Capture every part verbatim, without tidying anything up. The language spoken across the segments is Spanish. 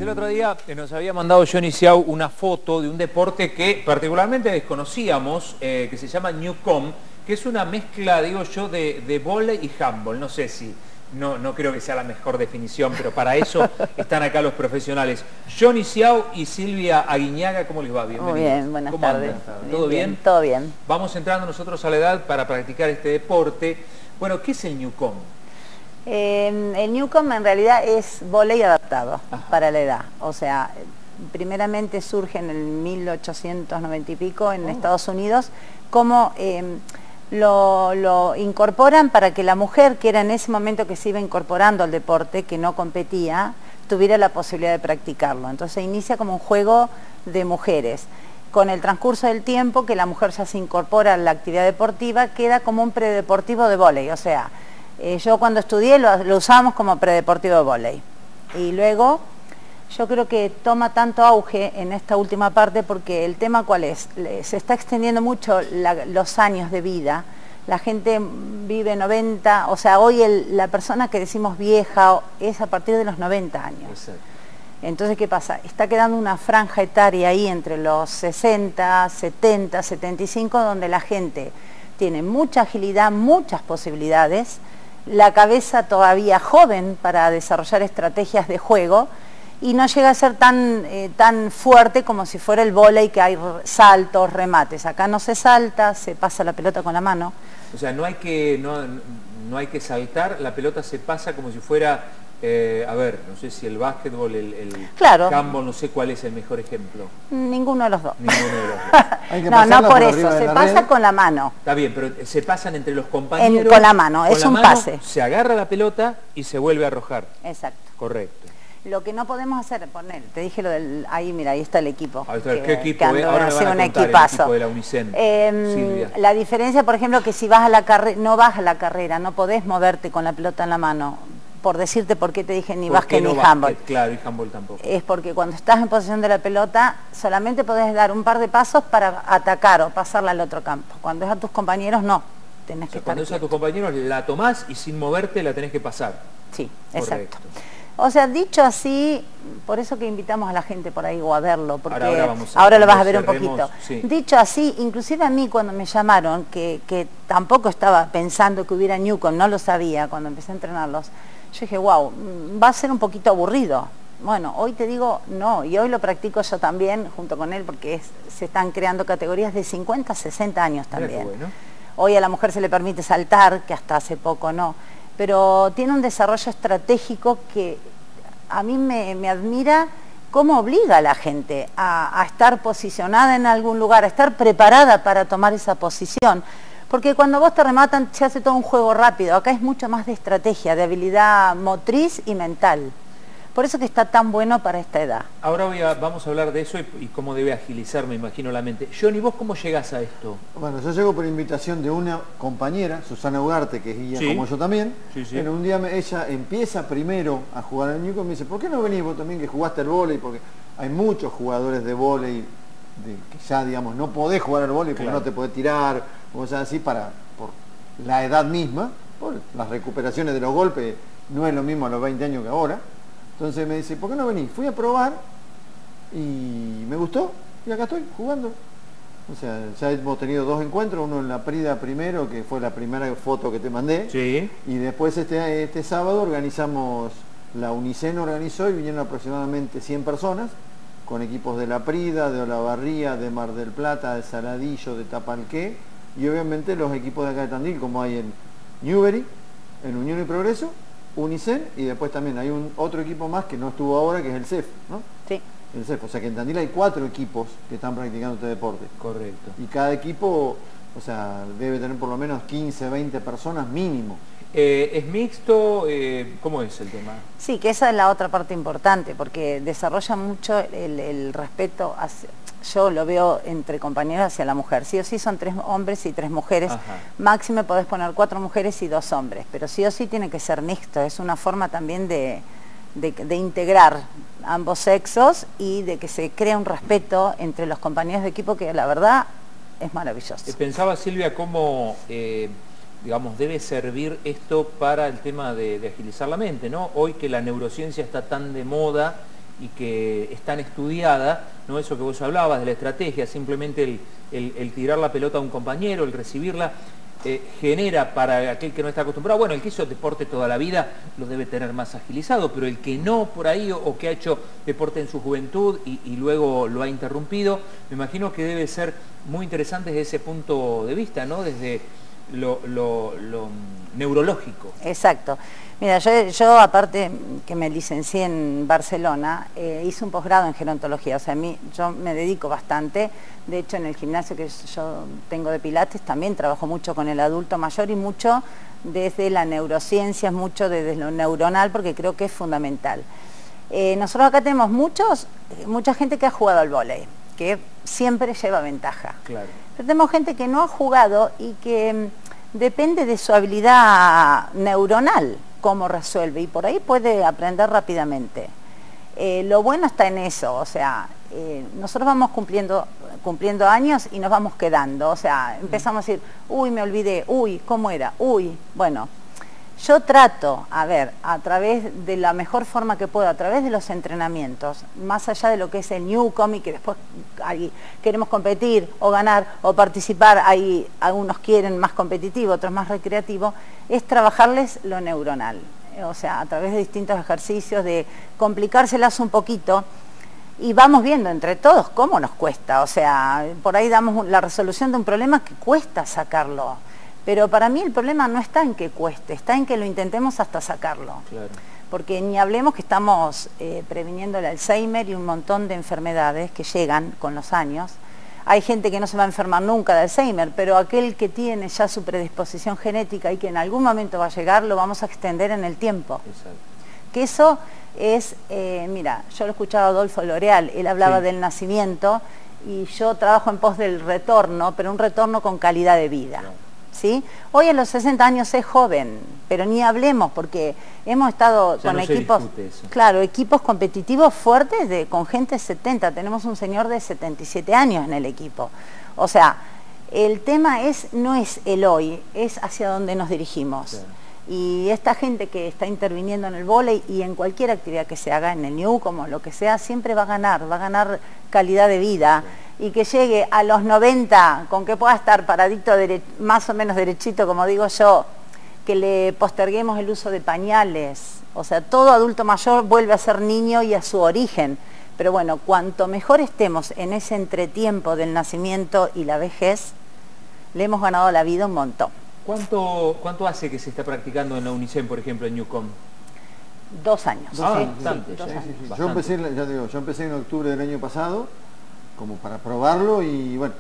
El otro día nos había mandado Johnny Xiao una foto de un deporte que particularmente desconocíamos, eh, que se llama Newcomb, que es una mezcla, digo yo, de, de vóley y handball. No sé si, no, no creo que sea la mejor definición, pero para eso están acá los profesionales. Johnny Xiao y Silvia Aguiñaga, ¿cómo les va? Bienvenidos. Muy bien, buenas ¿Cómo tardes. andan? ¿Todo bien? bien? Todo bien. Vamos entrando nosotros a la edad para practicar este deporte. Bueno, ¿qué es el Newcomb? Eh, el Newcomb en realidad es vóley adaptado. Ajá. Para la edad. O sea, primeramente surge en el mil ochocientos noventa y pico en oh. Estados Unidos, como eh, lo, lo incorporan para que la mujer, que era en ese momento que se iba incorporando al deporte, que no competía, tuviera la posibilidad de practicarlo. Entonces se inicia como un juego de mujeres. Con el transcurso del tiempo, que la mujer ya se incorpora a la actividad deportiva, queda como un predeportivo de vóley. O sea, eh, yo cuando estudié lo, lo usábamos como predeportivo de vóley. Y luego, yo creo que toma tanto auge en esta última parte porque el tema ¿cuál es? Se está extendiendo mucho la, los años de vida. La gente vive noventa, o sea, hoy el, la persona que decimos vieja es a partir de los noventa años. Exacto. Entonces, ¿qué pasa? Está quedando una franja etaria ahí entre los sesenta, setenta, setenta y cinco, donde la gente tiene mucha agilidad, muchas posibilidades, la cabeza todavía joven para desarrollar estrategias de juego y no llega a ser tan, eh, tan fuerte como si fuera el vóley, que hay saltos, remates. Acá no se salta, se pasa la pelota con la mano. O sea, no hay que, no, no hay que saltar, la pelota se pasa como si fuera... Eh, a ver, no sé si el básquetbol, el, el claro. handball, no sé cuál es el mejor ejemplo. Ninguno de los dos. Ninguno de los dos. Hay que no, no por, por eso, se pasa red. Con la mano. Está bien, pero se pasan entre los compañeros. En, con la mano, es un mano, pase. Se agarra la pelota y se vuelve a arrojar. Exacto. Correcto. Lo que no podemos hacer es poner, te dije lo del, ahí mira, ahí está el equipo. Ahí está, que, ¿qué equipo? Que ando, ahora me van a un contar equipazo. El equipo de la Unicen, eh, la diferencia, por ejemplo, que si vas a la carrera, no vas a la carrera, no podés moverte con la pelota en la mano. Por decirte por qué te dije ni básquet no ni básquet? handball. Claro, y handball tampoco. Es porque cuando estás en posición de la pelota, solamente podés dar un par de pasos para atacar o pasarla al otro campo. Cuando es a tus compañeros, no. Tenés o sea, que estar cuando es a tus compañeros, la tomás y sin moverte la tenés que pasar. Sí, correcto. Exacto. O sea, dicho así, por eso que invitamos a la gente por ahí o a verlo, porque ahora, ahora, vamos a, ahora lo vas a ver cerremos, un poquito. Sí. Dicho así, inclusive a mí cuando me llamaron, que, que tampoco estaba pensando que hubiera Newcomb, no lo sabía cuando empecé a entrenarlos, yo dije, wow, va a ser un poquito aburrido. Bueno, hoy te digo no, y hoy lo practico yo también junto con él porque es, se están creando categorías de cincuenta a sesenta años también. Bueno. Hoy a la mujer se le permite saltar, que hasta hace poco no, pero tiene un desarrollo estratégico que a mí me, me admira cómo obliga a la gente a, a estar posicionada en algún lugar, a estar preparada para tomar esa posición. Porque cuando vos te rematan se hace todo un juego rápido, acá es mucho más de estrategia, de habilidad motriz y mental. Por eso que está tan bueno para esta edad. Ahora voy a, vamos a hablar de eso y, y cómo debe agilizar, me imagino, la mente. Johnny, ¿vos cómo llegás a esto? Bueno, yo llego por invitación de una compañera, Susana Ugarte, que es guía sí. como yo también. Sí, sí. Bueno, un día me, ella empieza primero a jugar al Newcomb y me dice, ¿por qué no venís vos también que jugaste al vóley? Porque hay muchos jugadores de vóley de, que ya, digamos, no podés jugar al vóley porque claro. no te podés tirar, cosas así, para, por la edad misma, por las recuperaciones de los golpes, no es lo mismo a los veinte años que ahora. Entonces me dice, ¿por qué no venís? Fui a probar y me gustó y acá estoy jugando. O sea, ya hemos tenido dos encuentros, uno en la Prida primero, que fue la primera foto que te mandé. Sí. Y después este, este sábado organizamos, la Unicen organizó y vinieron aproximadamente cien personas, con equipos de la Prida, de Olavarría, de Mar del Plata, de Saladillo, de Tapalqué, y obviamente los equipos de acá de Tandil, como hay en Newbery, en Unión y Progreso, Unicen, y después también hay un otro equipo más que no estuvo ahora, que es el C E F, ¿no? Sí. El C E F, o sea que en Tandil hay cuatro equipos que están practicando este deporte. Correcto. Y cada equipo, o sea, debe tener por lo menos quince, veinte personas mínimo. Eh, ¿Es mixto? Eh, ¿Cómo es el tema? Sí, que esa es la otra parte importante, porque desarrolla mucho el, el respeto, hacia, yo lo veo entre compañeros hacia la mujer. Sí o sí son tres hombres y tres mujeres. Ajá. Máximo podés poner cuatro mujeres y dos hombres, pero sí o sí tiene que ser mixto. Es una forma también de, de, de integrar ambos sexos y de que se crea un respeto entre los compañeros de equipo que la verdad es maravilloso. Pensaba, Silvia, cómo... Eh, digamos, debe servir esto para el tema de, de agilizar la mente, ¿no? Hoy que la neurociencia está tan de moda y que es tan estudiada, ¿no? Eso que vos hablabas de la estrategia, simplemente el, el, el tirar la pelota a un compañero, el recibirla, eh, genera para aquel que no está acostumbrado, bueno, el que hizo deporte toda la vida lo debe tener más agilizado, pero el que no por ahí o, o que ha hecho deporte en su juventud y, y luego lo ha interrumpido, me imagino que debe ser muy interesante desde ese punto de vista, ¿no? Desde lo, lo, lo neurológico. Exacto. Mira, yo, yo aparte que me licencié en Barcelona, eh, hice un posgrado en gerontología, o sea, a mí, yo me dedico bastante, de hecho en el gimnasio que yo tengo de Pilates también trabajo mucho con el adulto mayor y mucho desde la neurociencia, mucho desde lo neuronal, porque creo que es fundamental. Eh, nosotros acá tenemos muchos, mucha gente que ha jugado al vóley, que siempre lleva ventaja. Claro. Pero tenemos gente que no ha jugado y que depende de su habilidad neuronal, cómo resuelve, y por ahí puede aprender rápidamente. Eh, lo bueno está en eso, o sea, eh, nosotros vamos cumpliendo, cumpliendo años y nos vamos quedando, o sea, empezamos a decir, uy, me olvidé, uy, ¿cómo era? Uy, bueno, yo trato, a ver, a través de la mejor forma que puedo, a través de los entrenamientos, más allá de lo que es el Newcom y que después ahí queremos competir o ganar o participar, ahí algunos quieren más competitivo, otros más recreativo, es trabajarles lo neuronal, o sea, a través de distintos ejercicios, de complicárselas un poquito y vamos viendo entre todos cómo nos cuesta, o sea, por ahí damos la resolución de un problema que cuesta sacarlo. Pero para mí el problema no está en que cueste, está en que lo intentemos hasta sacarlo. Claro. Porque ni hablemos que estamos eh, previniendo el Alzheimer y un montón de enfermedades que llegan con los años. Hay gente que no se va a enfermar nunca de Alzheimer, pero aquel que tiene ya su predisposición genética y que en algún momento va a llegar, lo vamos a extender en el tiempo. Exacto. Que eso es, eh, mira, yo lo escuchaba a Adolfo L'Oreal, él hablaba sí. del nacimiento y yo trabajo en pos del retorno, pero un retorno con calidad de vida. Claro. ¿Sí? Hoy a los sesenta años es joven, pero ni hablemos porque hemos estado con no equipos, claro, equipos competitivos fuertes de, con gente de setenta, tenemos un señor de setenta y siete años en el equipo. O sea, el tema es no es el hoy, es hacia dónde nos dirigimos. Claro. Y esta gente que está interviniendo en el vóley y en cualquier actividad que se haga, en el New, como lo que sea, siempre va a ganar, va a ganar calidad de vida. Claro. Y que llegue a los noventa, con que pueda estar paradito, más o menos derechito, como digo yo, que le posterguemos el uso de pañales. O sea, todo adulto mayor vuelve a ser niño y a su origen. Pero bueno, cuanto mejor estemos en ese entretiempo del nacimiento y la vejez, le hemos ganado la vida un montón. ¿Cuánto, cuánto hace que se está practicando en la UNICEN, por ejemplo, en Newcom? Dos años. Ah, sí, bastante, sí, dos ya, años. Sí, sí, sí. Yo, empecé, ya digo, yo empecé en octubre del año pasado, como para probarlo y bueno,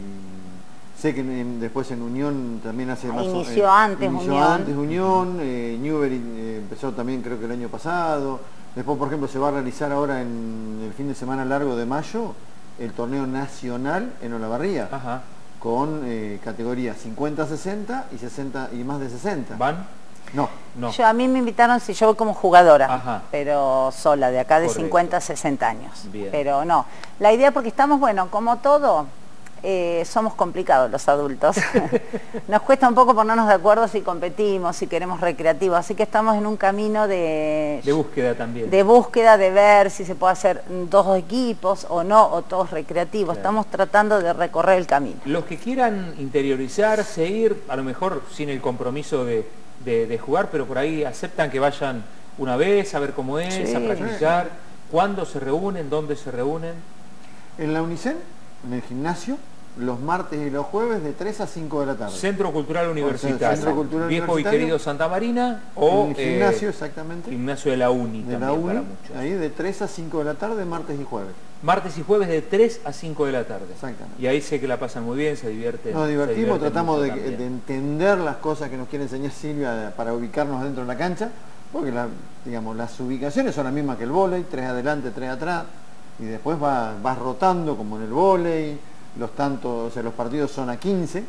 y sé que en, después en Unión también hace más... Inició eh, antes inició Unión. antes Unión, eh, Newbery eh, empezó también creo que el año pasado, después por ejemplo se va a realizar ahora en el fin de semana largo de mayo el torneo nacional en Olavarría. Ajá. Con eh, categorías cincuenta a sesenta y sesenta y más de sesenta. ¿Van? No, no. Yo, a mí me invitaron si yo voy como jugadora, Ajá. pero sola, de acá de Correcto. cincuenta a sesenta años. Bien. Pero no, la idea porque estamos, bueno, como todo, eh, somos complicados los adultos. Nos cuesta un poco ponernos de acuerdo si competimos, si queremos recreativo, así que estamos en un camino de... De búsqueda también. De búsqueda, de ver si se puede hacer dos equipos o no, o todos recreativos. Claro. Estamos tratando de recorrer el camino. Los que quieran interiorizarse, ir, a lo mejor sin el compromiso de, de, de jugar, pero por ahí aceptan que vayan una vez a ver cómo es, sí, a practicar. Sí. ¿Cuándo se reúnen? ¿Dónde se reúnen? En la UNICEN, en el gimnasio, los martes y los jueves de tres a cinco de la tarde. Centro Cultural Universitario. Centro Cultural Viejo Universitario, y querido Santa Marina o en el gimnasio, eh, exactamente. Gimnasio de la UNI. De la UNI, ahí de tres a cinco de la tarde, martes y jueves. Martes y jueves de tres a cinco de la tarde. Exactamente. Y ahí sé que la pasan muy bien, se divierten. Nos divertimos, divierten tratamos de, de entender las cosas que nos quiere enseñar Silvia para ubicarnos dentro de la cancha, porque la, digamos, las ubicaciones son las mismas que el vóley, tres adelante, tres atrás, y después va, vas rotando como en el vóley, los tantos, o sea, los partidos son a quince,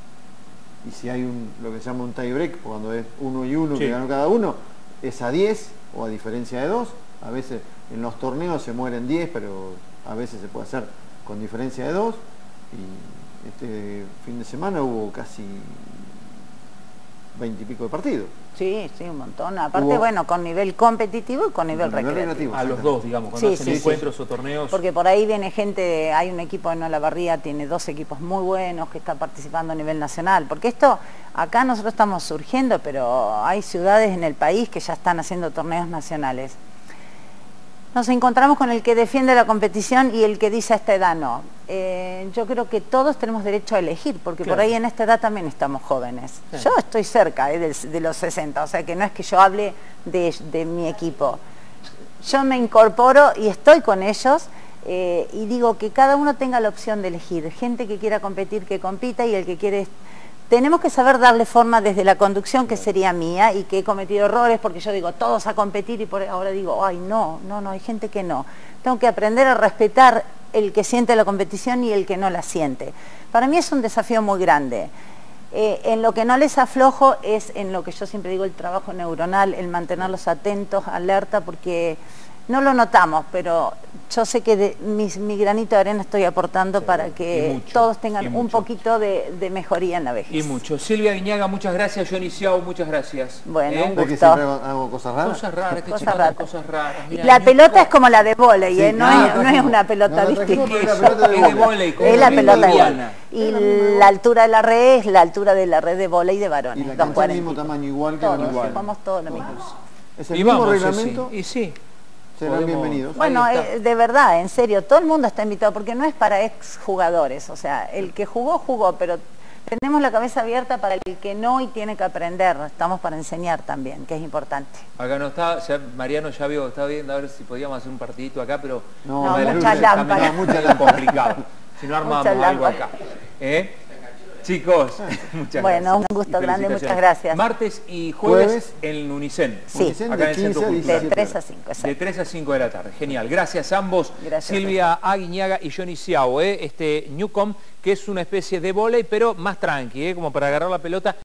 y si hay un, lo que se llama un tie break, cuando es uno y uno, sí, que ganó cada uno, es a diez, o a diferencia de dos. A veces en los torneos se mueren diez, pero a veces se puede hacer con diferencia de dos, y, este fin de semana hubo casi veintipico de partidos. Sí, sí, un montón. Aparte, Hubo... bueno, con nivel competitivo y con nivel, con nivel recreativo. A los dos, digamos, cuando sí, hacen sí, encuentros sí. o torneos. Porque por ahí viene gente, hay un equipo en Olavarría, tiene dos equipos muy buenos que están participando a nivel nacional. Porque esto, acá nosotros estamos surgiendo, pero hay ciudades en el país que ya están haciendo torneos nacionales. Nos encontramos con el que defiende la competición y el que dice a esta edad no. Eh, yo creo que todos tenemos derecho a elegir, porque claro, por ahí en esta edad también estamos jóvenes. Sí. Yo estoy cerca eh, de, de los sesenta, o sea que no es que yo hable de, de mi equipo. Yo me incorporo y estoy con ellos eh, y digo que cada uno tenga la opción de elegir. Gente que quiera competir, que compita, y el que quiere... Tenemos que saber darle forma desde la conducción, que sería mía, y que he cometido errores porque yo digo todos a competir y por ahora digo, ay no, no, no, hay gente que no. Tengo que aprender a respetar el que siente la competición y el que no la siente. Para mí es un desafío muy grande. Eh, en lo que no les aflojo es en lo que yo siempre digo, el trabajo neuronal, el mantenerlos atentos, alerta, porque no lo notamos, pero yo sé que de, mi, mi granito de arena estoy aportando sí, para que mucho, todos tengan un poquito de, de mejoría en la vejez. Y mucho. Silvia Aguiñaga, muchas gracias. Johnny Xiao, muchas gracias. Bueno, ¿Eh? un gusto. ¿Que siempre hago cosas raras? Cosas raras, que cosas raras. Cosas raras. Mirá, la pelota co... es como la de vóley, sí, ¿eh? no, no, es, no es una pelota no, distinta. Es, la pelota de es de vóley. Es la pelota de vóley. Y la altura de la red es la altura de la red de vóley de varones. Y la cancha del mismo tamaño, igual que todos, igual. Jugamos todos lo mismo. ¿Es el y mismo vamos, reglamento? Sí, y sí. Serán bienvenidos. Bueno, eh, de verdad, en serio, todo el mundo está invitado, porque no es para exjugadores, o sea, el que jugó, jugó, pero tenemos la cabeza abierta para el que no y tiene que aprender, estamos para enseñar también, que es importante. Acá no está, ya, Mariano ya vio, estaba viendo a ver si podíamos hacer un partidito acá, pero... No, no muchas lámparas. Mucha lámpara, complicado, si no armamos algo acá. ¿Eh? Chicos, muchas bueno, gracias. Un gusto grande, muchas gracias. Martes y jueves, jueves en Unicen. Sí. Unicen acá de, en el Centro Cultural. De tres a cinco, exacto. De tres a cinco de la tarde. Genial. Gracias a ambos. Gracias. Silvia Aguiñaga y Johnny Xiao. ¿eh? Este Newcomb, que es una especie de vóley, pero más tranqui, ¿eh? como para agarrar la pelota.